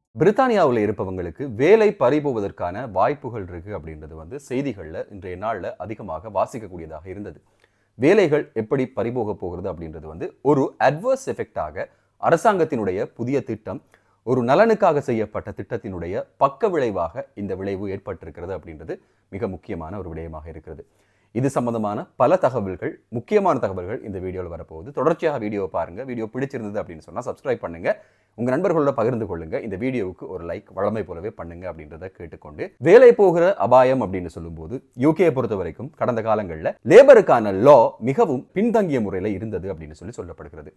பிரித்தானியாவில் இருப்பவங்களுக்கு வேலை பறிபோவதற்கான வாய்ப்புகள் இருக்கு அப்படின்றது செய்திகளில் இன்றைய நாளில் அதிகமாக வாசிக்கக்கூடியதாக இருந்தது. வேலைகள் எப்படி பறிபோக போகிறது அப்படின்றது ஒரு அட்வர்ஸ் எஃபெக்டாக அரசாங்கத்தினுடைய புதிய திட்டம், ஒரு நலனுக்காக செய்யப்பட்ட திட்டத்தினுடைய பக்க விளைவாக இந்த விளைவு ஏற்பட்டிருக்கிறது அப்படின்றது மிக முக்கியமான ஒரு விடயமாக இருக்கிறது. இது சம்பந்தமான பல தகவல்கள், முக்கியமான தகவல்கள் இந்த வீடியோவில் வரப்போகுது. தொடர்ச்சியாக வீடியோவை பாருங்க. வீடியோ பிடிச்சிருந்தது அப்படின்னு சொன்னால் சப்ஸ்கிரைப் பண்ணுங்க, உங்க நண்பர்களோட பகிர்ந்து கொள்ளுங்க. இந்த வீடியோவுக்கு ஒரு லைக் வழமை போலவே பண்ணுங்க அப்படின்றத கேட்டுக்கொண்டு, வேலை போகிற அபாயம் அப்படின்னு சொல்லும்போது யூகேயை பொறுத்த வரைக்கும் கடந்த காலங்களில் லேபருக்கான லா மிகவும் பின்தங்கிய முறையில் இருந்தது அப்படின்னு சொல்லப்படுகிறது.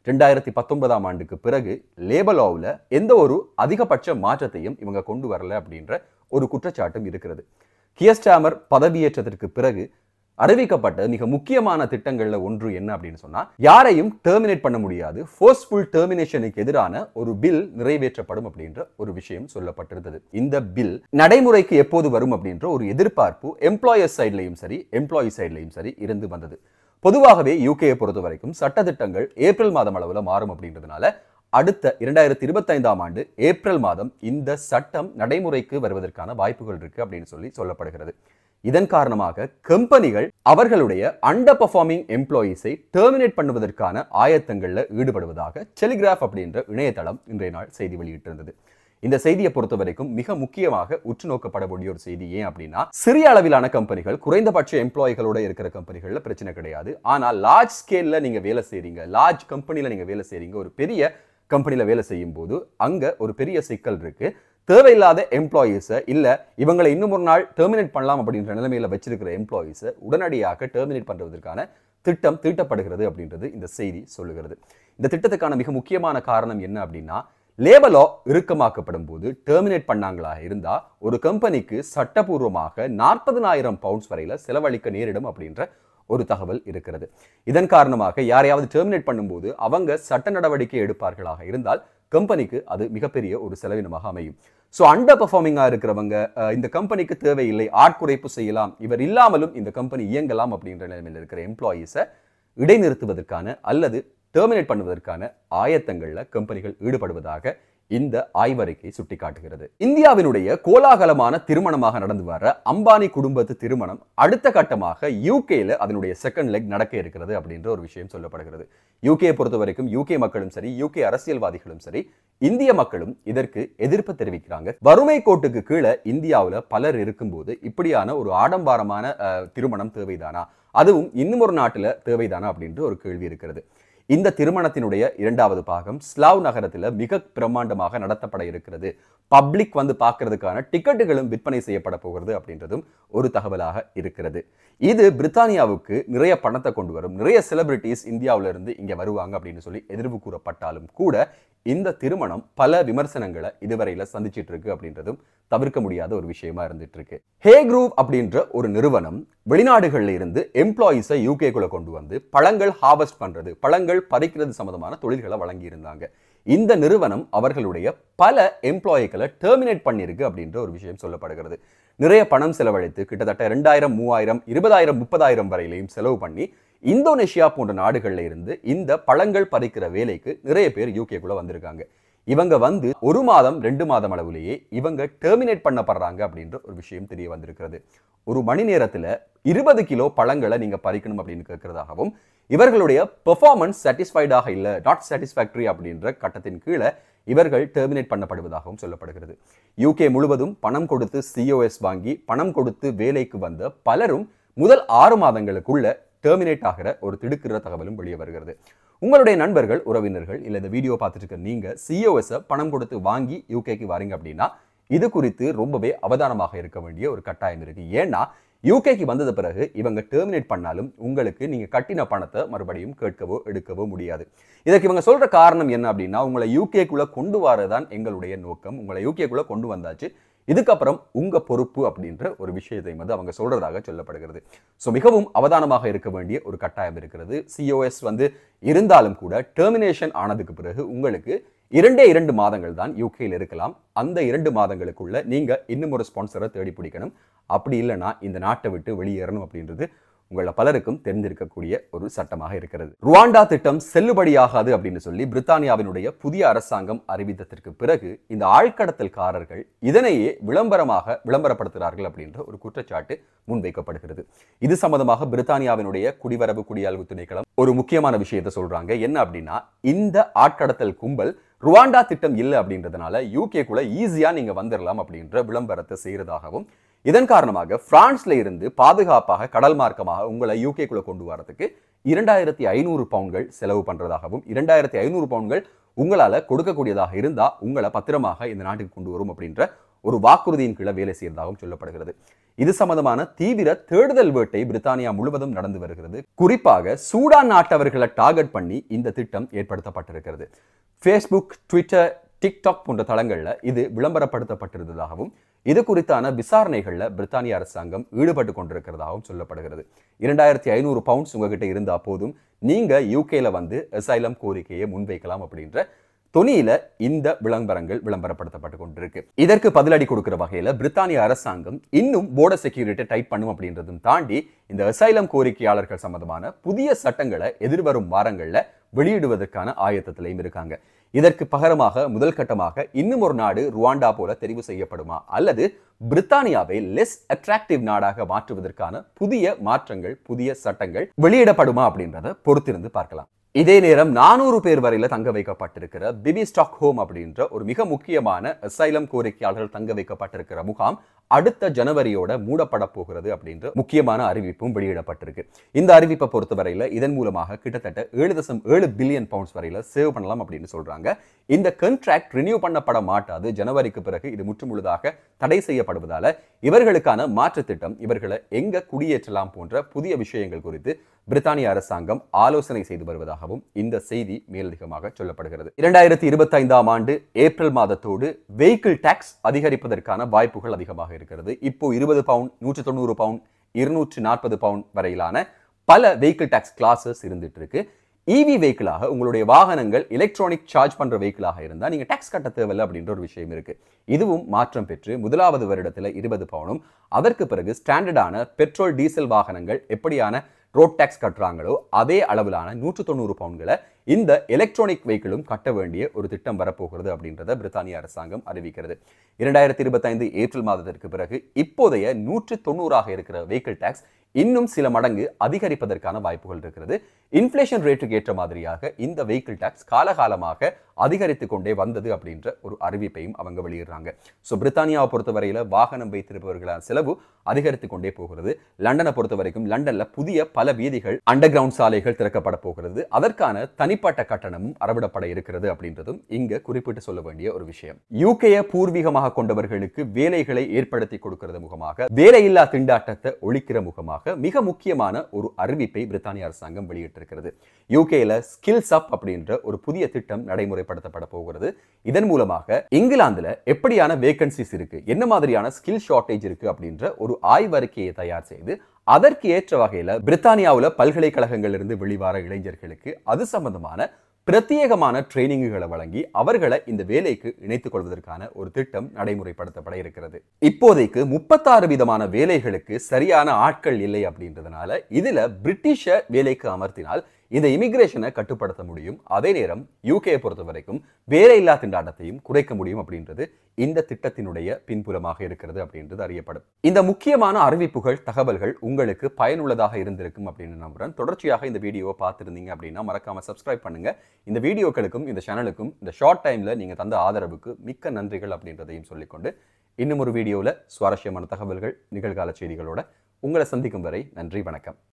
2019ஆம் ஆண்டுக்கு பிறகு லேபர் லாவில் எந்த ஒரு அதிகபட்ச மாற்றத்தையும் இவங்க கொண்டு வரல அப்படின்ற ஒரு குற்றச்சாட்டும் இருக்கிறது. கியர் ஸ்டார்மர் பதவியேற்றத்திற்கு பிறகு அறிவிக்கப்பட்ட மிக முக்கியமான திட்டங்கள்ல ஒன்று என்ன அப்படின்னு சொன்னா, யாரையும் டெர்மினேட் பண்ண முடியாது, ஃபோர்ஸ்ஃபுல் டெர்மினேஷனுக்கு எதிரான ஒரு பில் நிறைவேற்றப்படும் அப்படின்ற ஒரு விஷயம் சொல்லப்பட்டிருந்தது. இந்த பில் நடைமுறைக்கு எப்போது வரும் அப்படின்ற ஒரு எதிர்பார்ப்பு எம்ப்ளாயர்ஸ் சைட்லையும் சரி, எம்ப்ளாயி சைட்லையும் சரி இருந்து வந்தது. பொதுவாகவே யூகேயை பொறுத்த வரைக்கும் சட்டத்திட்டங்கள் ஏப்ரல் மாதம் அளவுல மாறும் அப்படின்றதுனால அடுத்த 2025ஆம் ஆண்டு ஏப்ரல் மாதம் இந்த சட்டம் நடைமுறைக்கு வருவதற்கான வாய்ப்புகள் இருக்கு அப்படின்னு சொல்லப்படுகிறது. இதன் காரணமாக கம்பெனிகள் அவர்களுடைய அண்டர் பெர்ஃபார்மிங் எம்ப்ளாயீஸை டெர்மினேட் பண்ணுவதற்கான ஆயத்தங்கள்ல ஈடுபடுவதாக டெலிகிராஃப் அப்படின்ற இணையதளம் இன்றைய நாள் செய்தி வெளியிட்டிருந்தது. இந்த செய்தியை பொறுத்த வரைக்கும் மிக முக்கியமாக உற்று நோக்கப்பட வேண்டிய ஒரு செய்தி. ஏன் அப்படின்னா, சிறிய அளவிலான கம்பெனிகள், குறைந்தபட்ச எம்ப்ளாயிகளோட இருக்கிற கம்பெனிகள்ல பிரச்சனை கிடையாது. ஆனா லார்ஜ் ஸ்கேல்ல நீங்க வேலை செய்றீங்க, லார்ஜ் கம்பெனில நீங்க வேலை செய்றீங்க, ஒரு பெரிய கம்பெனில வேலை செய்யும் போது அங்க ஒரு பெரிய சிக்கல் இருக்கு. தேவையில்லாத எம்ப்ளாயீஸை இல்ல இவங்களை இன்னும் ஒரு நாள் டெர்மினேட் பண்ணலாம் அப்படின்ற நிலைமையில வச்சிருக்கிற எம்ப்ளாயீஸை உடனடியாக டெர்மினேட் பண்றதற்கான திட்டம் தீட்டப்படுகிறது அப்படின்றது இந்த செய்தி சொல்லுகிறது. இந்த திட்டத்துக்கான மிக முக்கியமான காரணம் என்ன அப்படின்னா, லேபர் லா இறுக்கமாக்கப்படும் போது டெர்மினேட் பண்ணாங்களா இருந்தா ஒரு கம்பெனிக்கு சட்டபூர்வமாக 40,000 பவுண்ட்ஸ் வரையில செலவழிக்க நேரிடும் அப்படின்ற ஒரு தகவல் இருக்கிறது. இதன் காரணமாக யாரையாவது டெர்மினேட் பண்ணும்போது அவங்க சட்ட நடவடிக்கை எடுப்பார்களாக இருந்தால் கம்பெனிக்கு அது மிகப்பெரிய ஒரு செலவினமாக அமையும். ஸோ அண்டர் பெர்ஃபார்மிங்கா இருக்கிறவங்க இந்த கம்பெனிக்கு தேவையில்லை, ஆட்குறைப்பு செய்யலாம், இவர் இல்லாமலும் இந்த கம்பெனி இயங்கலாம் அப்படின்ற நிலைமையில் இருக்கிற எம்ப்ளாயீஸை இடைநிறுத்துவதற்கான அல்லது டெர்மினேட் பண்ணுவதற்கான ஆயத்தங்கள்ல கம்பெனிகள் ஈடுபடுவதாக இந்த ஆய்வறிக்கை சுட்டிக்காட்டுகிறது. இந்தியாவினுடைய கோலாகலமான திருமணமாக நடந்து வர அம்பானி குடும்பத்து திருமணம் அடுத்த கட்டமாக யூகேல அதனுடைய செகண்ட் லெக் நடக்க இருக்கிறது அப்படின்ற ஒரு விஷயம் சொல்லப்படுகிறது. யூகே பொறுத்த வரைக்கும் யூகே மக்களும் சரி, யூகே அரசியல்வாதிகளும் சரி, இந்திய மக்களும் இதற்கு எதிர்ப்பு தெரிவிக்கிறாங்க. வறுமை கோட்டுக்கு கீழே இந்தியாவில் பலர் இருக்கும்போது இப்படியான ஒரு ஆடம்பாரமான திருமணம் தேவைதானா, அதுவும் இன்னும் ஒரு நாட்டில் தேவைதானா அப்படின்ற ஒரு கேள்வி இருக்கிறது. இந்த திருமணத்தினுடைய இரண்டாவது பாகம் ஸ்லாவ் நகரத்தில் மிக பிரம்மாண்டமாக நடத்தப்பட இருக்கிறது. பப்ளிக் பார்க்கறதுக்கான டிக்கெட்டுகளும் விற்பனை செய்யப்பட போகிறது அப்படின்றதும் ஒரு தகவலாக இருக்கிறது. இது பிரித்தானியாவுக்கு நிறைய பணத்தை கொண்டு வரும், நிறைய செலிபிரிட்டிஸ் இந்தியாவில இருந்து இங்க வருவாங்க அப்படின்னு சொல்லி எதிர்வு கூறப்பட்டாலும் கூட இந்த திருமணம் பல விமர்சனங்களை இதுவரையில சந்திச்சிட்டு இருக்கு அப்படின்றதும் தவிர்க்க முடியாத ஒரு விஷயமா இருந்துட்டு இருக்கு. ஹே குரூப் அப்படின்ற ஒரு நிறுவனம் வெளிநாடுகள்ல இருந்து எம்ப்ளாயீஸை யூகேக்குள்ள கொண்டு வந்து பழங்கள் ஹார்வெஸ்ட் பண்றது, பழங்கள் பறிக்கிறது சம்பந்தமான தொழில்களை வழங்கி இருந்தாங்க. இந்த நிறுவனம் அவர்களுடைய பல எம்ப்ளாயிகளை டெர்மினேட் பண்ணிருக்கு அப்படின்ற ஒரு விஷயம் சொல்லப்படுகிறது. நிறைய பணம் செலவழித்து கிட்டத்தட்ட 2,000, 3,000, 20,000, 30,000 வரையிலையும் செலவு பண்ணி இந்தோனேஷியா போன்ற நாடுகள்ல இருந்து இந்த பழங்கள் பறிக்கிற வேலைக்கு நிறைய பேர் யூகேக்குள்ள வந்திருக்காங்க. இவங்க ஒரு மாதம் 2 மாதம் அளவுலேயே இவங்க டெர்மினேட் பண்ணப்படுறாங்க அப்படின்ற ஒரு விஷயம் தெரிய வந்திருக்கிறது. ஒரு மணி நேரத்துல 20 கிலோ பழங்களை நீங்க பறிக்கணும் அப்படின்னு கேட்கிறதாகவும், இவர்களுடைய பெர்ஃபார்மன்ஸ் சாட்டிஸ்ஃபைடாக இல்ல, நாட் சாட்டிஸ்ஃபேக்டரி அப்படின்ற கட்டத்தின் கீழே இவர்கள் டெர்மினேட் பண்ணப்படுவதாகவும் சொல்லப்படுகிறது. யூகே முழுவதும் பணம் கொடுத்து COS வாங்கி பணம் கொடுத்து வேலைக்கு வந்த பலரும் முதல் 6 மாதங்களுக்குள்ள டெர்மினேட் ஆகிற ஒரு திடுக்கிற தகவலும் வெளியே வருகிறது. உங்களுடைய நண்பர்கள், உறவினர்கள் இல்ல இந்த வீடியோ பார்த்துட்டு இருக்க நீங்க COS பணம் கொடுத்து வாங்கி யூகேக்கு வரீங்க அப்படின்னா இது குறித்து ரொம்பவே அவதானமாக இருக்க வேண்டிய ஒரு கட்டாயம் இருக்கு. ஏன்னா யூகேக்கு வந்தது பிறகு இவங்க டெர்மினேட் பண்ணாலும் உங்களுக்கு நீங்க கட்டின பணத்தை மறுபடியும் கேட்கவோ எடுக்கவோ முடியாது. இதற்கு இவங்க சொல்ற காரணம் என்ன அப்படின்னா, உங்களை யூகேக்குள்ள கொண்டு வரதான் எங்களுடைய நோக்கம், உங்களை யூகேக்குள்ள கொண்டு வந்தாச்சு, இதுக்கப்புறம் உங்க பொறுப்பு அப்படின்ற ஒரு விஷயத்தை அவங்க சொல்றதாக சொல்லப்படுகிறது. ஸோ மிகவும் அவதானமாக இருக்க வேண்டிய ஒரு கட்டாயம் இருக்கிறது. COS இருந்தாலும் கூட டெர்மினேஷன் ஆனதுக்கு பிறகு உங்களுக்கு 2 மாதங்கள் தான் யூகேல இருக்கலாம். அந்த 2 மாதங்களுக்குள்ள நீங்க இன்னும் ஒரு ஸ்பான்சரை தேடி பிடிக்கணும். அப்படி இல்லைன்னா இந்த நாட்டை விட்டு வெளியேறணும் அப்படின்றது உங்கள பலருக்கும் தெரிந்திருக்கக்கூடிய ஒரு சட்டமாக இருக்கிறது. ருவாண்டா திட்டம் செல்லுபடியாகாது அப்படின்னு சொல்லி பிரித்தானியாவினுடைய புதிய அரசாங்கம் அறிவித்ததற்கு பிறகு இந்த ஆழ்கடத்தல்காரர்கள் இதனையே விளம்பரப்படுத்துகிறார்கள் அப்படின்ற ஒரு குற்றச்சாட்டு முன்வைக்கப்படுகிறது. இது சம்பந்தமாக பிரித்தானியாவினுடைய குடிவரவு குடியாழ்வு திணைக்களம் ஒரு முக்கியமான விஷயத்தை சொல்றாங்க. என்ன அப்படின்னா, இந்த ஆட்கடத்தல் கும்பல் ருவாண்டா திட்டம் இல்லை அப்படின்றதுனால யூகேக்குள்ள ஈஸியா நீங்க வந்துடலாம் அப்படின்ற விளம்பரத்தை செய்யறதாகவும், இதன் காரணமாக பிரான்ஸ்ல இருந்து பாதுகாப்பாக கடல் மார்க்கமாக உங்களை யூகேக்குள்ள கொண்டு வரதுக்கு 2500 பவுண்ட்கள் செலவு பண்றதாகவும், 2500 பவுண்ட்கள் உங்களால கொடுக்கக்கூடியதாக இருந்தா உங்களை பத்திரமாக இந்த நாட்டுக்கு கொண்டு வரும் அப்படின்ற ஒரு வாக்குறுதியின் கீழே வேலை செய்யறதாகவும் சொல்லப்படுகிறது. இது சம்பந்தமான தீவிர தேடுதல் வேட்டை பிரித்தானியா முழுவதும் நடந்து வருகிறது. குறிப்பாக சூடான் நாட்டவர்களை டார்கெட் பண்ணி இந்த திட்டம் ஏற்படுத்தப்பட்டிருக்கிறது. ஃபேஸ்புக், ட்விட்டர், டிக்டாக் போன்ற தளங்கள்ல இது விளம்பரப்படுத்தப்பட்டிருந்ததாகவும், இது குறித்தான விசாரணைகள்ல பிரித்தானிய அரசாங்கம் ஈடுபட்டு கொண்டிருக்கிறதாகவும் சொல்லப்படுகிறது. 2500 பவுண்ட்ஸ் உங்ககிட்ட இருந்தா போதும், நீங்க யூகேல வந்து அசைலம் கோரிக்கையை முன்வைக்கலாம் அப்படின்ற தொனியில இந்த விளம்பரங்கள் விளம்பரப்படுத்தப்பட்டு கொண்டிருக்கு. இதற்கு பதிலடி கொடுக்கிற வகையில பிரித்தானிய அரசாங்கம் இன்னும் போர்டர் செக்யூரிட்டி டைட் பண்ணும் அப்படின்றதும் தாண்டி இந்த அசைலம் கோரிக்கையாளர்கள் சம்பந்தமான புதிய சட்டங்களை எதிர்வரும் வாரங்கள்ல வெளியிடுவதற்கான ஆயத்தத்திலையும் இருக்காங்க. இதற்கு பகரமாக முதல் கட்டமாக இன்னும் ஒரு நாடு ருவாண்டா போல தெரிவு செய்யப்படுமா, அல்லது பிரித்தானியாவை லெஸ் அட்ராக்டிவ் நாடாக மாற்றுவதற்கான புதிய மாற்றங்கள், புதிய சட்டங்கள் வெளியிடப்படுமா அப்படின்றத பொறுத்திருந்து பார்க்கலாம். இதே நேரம் 400 பேர் வரையில தங்க வைக்கப்பட்டிருக்கிற பிபி ஸ்டாக்ஹோம் அப்படின்ற ஒரு மிக முக்கியமான அசைலம் கோரிக்கையாளர்கள் தங்க வைக்கப்பட்டிருக்கிற முகாம் அடுத்த ஜனவரியோட மூடப்பட போகிறது அப்படின்ற முக்கியமான அறிவிப்பும் வெளியிடப்பட்டிருக்கு. இந்த அறிவிப்பை பொறுத்தவரையில இதன் மூலமாக கிட்டத்தட்ட 7.7 பில்லியன் பவுண்ட்ஸ் வரையில சேவ் பண்ணலாம் அப்படின்னு சொல்றாங்க. இந்த கான்ட்ராக்ட் ரினியூ பண்ணப்பட மாட்டாது. ஜனவரிக்கு பிறகு இது முற்றுமுழுதாக தடை செய்யப்படுவதால இவர்களுக்கான மாற்று திட்டம், இவர்களை எங்க குடியேற்றலாம் போன்ற புதிய விஷயங்கள் குறித்து பிரித்தானிய அரசாங்கம் ஆலோசனை செய்து வருவதாகவும் இந்த செய்தி மேலதிகமாக சொல்லப்படுகிறது. 2025ஆம் ஆண்டு ஏப்ரல் மாதத்தோடு வெஹிக்கிள் டாக்ஸ் அதிகரிப்பதற்கான வாய்ப்புகள் அதிகமாக இருக்கிறது. இப்போ 20 பவுண்ட், 190 பவுண்ட், 240 பவுண்ட் வரையிலான பல வெஹிக்கிள் டாக்ஸ் கிளாஸஸ் இருந்துட்டு இருக்கு. இவி வெஹிக்கிளாக உங்களுடைய வாகனங்கள் எலக்ட்ரானிக் சார்ஜ் பண்ற வெஹிக்கிளாக இருந்தா நீங்க டாக்ஸ் கட்ட தேவையில்லை அப்படின்ற ஒரு விஷயம் இருக்கு. இதுவும் மாற்றம் பெற்று முதலாவது வருடத்துல 20 பவுண்டும், அதற்கு பிறகு ஸ்டாண்டர்டான பெட்ரோல் டீசல் வாகனங்கள் எப்படியான ரோட் டாக்ஸ் கட்டுறாங்களோ அதே அளவிலான 190 பவுண்ட்களை இந்த எலக்ட்ரானிக் வெஹிக்கிளும் கட்ட வேண்டிய ஒரு திட்டம் வரப்போகிறது அப்படின்றத பிரித்தானிய அரசாங்கம் அறிவிக்கிறது. 2025 ஏப்ரல் மாதத்திற்கு பிறகு இப்போதைய 190 இருக்கிற வெஹிக்கிள் டாக்ஸ் இன்னும் சில மடங்கு அதிகரிப்பதற்கான வாய்ப்புகள் இருக்கிறது. இன்ஃப்ளேஷன் ரேட்டுக்கு ஏற்ற மாதிரியாக இந்த வெஹிக்கிள் டாக்ஸ் காலகாலமாக அதிகரித்து கொண்டே வந்தது அப்படின்ற ஒரு அறிவிப்பையும் அவங்க வெளியிடுறாங்க. ஸோ பிரித்தானியாவை பொறுத்தவரையில வாகனம் வைத்திருப்பவர்களான செலவு அதிகரித்து கொண்டே போகிறது. லண்டனை பொறுத்த வரைக்கும் லண்டன்ல புதிய பல வீதிகள், அண்டர் கிரவுண்ட் சாலைகள் திறக்கப்பட போகிறது. அதற்கான தனிப்பட்ட கட்டணமும் அறவிடப்பட இருக்கிறது அப்படின்றதும் இங்க குறிப்பிட்டு சொல்ல வேண்டிய ஒரு விஷயம். யூகேயை பூர்வீகமாக கொண்டவர்களுக்கு வேலைகளை ஏற்படுத்தி கொடுக்கிறது முகமாக, வேலையில்லா திண்டாட்டத்தை ஒழிக்கிற முகமாக மிக முக்கியமான ஒரு அறிவிப்பை பிரித்தானிய அரசாங்கம் வெளியிட்டிருக்கிறது. யூகேல ஸ்கில்ஸ் அப் அப்படின்ற ஒரு புதிய திட்டம் நடைமுறைப்படுத்தப்பட போகிறது. இதன் மூலமாக இங்கிலாந்துல எப்படியான வேகன்சிஸ் இருக்கு, என்ன மாதிரியான ஸ்கில் ஷார்டேஜ் இருக்கு அப்படின்ற ஒரு ஆய்வறிக்கையை தயார் செய்து அதற்கு ஏற்ற வகையில பிரித்தானியாவுல பல்கலைக்கழகங்களிலிருந்து வெளிவர இளைஞர்களுக்கு அது சம்பந்தமான பிரத்யேகமான ட்ரைனிங்குகளை வழங்கி அவர்களை இந்த வேலைக்கு இணைத்துக் கொள்வதற்கான ஒரு திட்டம் நடைமுறைப்படுத்தப்பட இருக்கிறது. இப்போதைக்கு 36 விதமான வேலைகளுக்கு சரியான ஆட்கள் இல்லை அப்படின்றதுனால இதுல பிரிட்டிஷ வேலைக்கு அமர்த்தினால் இந்த இமிகிரேஷனை கட்டுப்படுத்த முடியும். அதே நேரம் யூகேயை பொறுத்த வரைக்கும் வேலையில்லா திண்டாட்டத்தையும் குறைக்க முடியும் அப்படின்றது இந்த திட்டத்தினுடைய பின்புலமாக இருக்கிறது அப்படின்றது அறியப்படும். இந்த முக்கியமான அறிவிப்புகள், தகவல்கள் உங்களுக்கு பயனுள்ளதாக இருந்திருக்கும் அப்படின்னு நம்புறேன். தொடர்ச்சியாக இந்த வீடியோவை பார்த்துருந்தீங்க அப்படின்னா மறக்காம சப்ஸ்கிரைப் பண்ணுங்க. இந்த வீடியோக்களுக்கும் இந்த சேனலுக்கும் இந்த ஷார்ட் டைம்ல நீங்க தந்த ஆதரவுக்கு மிக்க நன்றிகள் அப்படின்றதையும் சொல்லிக்கொண்டு இன்னும் ஒரு வீடியோவில் சுவாரஸ்யமான தகவல்கள், நிகழ்கால செய்திகளோட உங்களை சந்திக்கும் வரை நன்றி, வணக்கம்.